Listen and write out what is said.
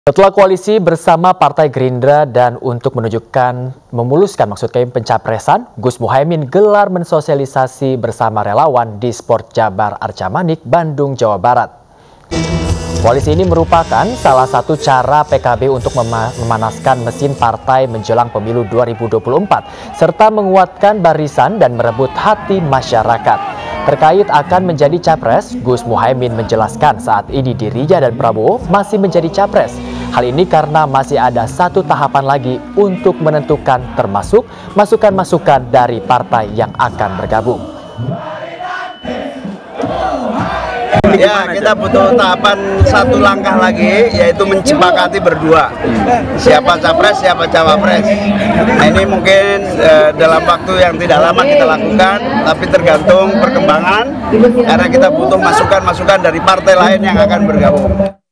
Setelah koalisi bersama Partai Gerindra dan untuk memuluskan pencapresan, Gus Muhaimin gelar mensosialisasi bersama relawan di Sport Jabar Arca Manik, Bandung, Jawa Barat. Koalisi ini merupakan salah satu cara PKB untuk memanaskan mesin partai menjelang pemilu 2024, serta menguatkan barisan dan merebut hati masyarakat. Terkait akan menjadi capres, Gus Muhaimin menjelaskan saat ini dirinya dan Prabowo masih menjadi capres. Hal ini karena masih ada satu tahapan lagi untuk menentukan, termasuk masukan-masukan dari partai yang akan bergabung. Ya, kita butuh tahapan satu langkah lagi, yaitu menyepakati berdua siapa capres, siapa cawapres. Nah, ini mungkin dalam waktu yang tidak lama kita lakukan, tapi tergantung perkembangan, karena kita butuh masukan-masukan dari partai lain yang akan bergabung.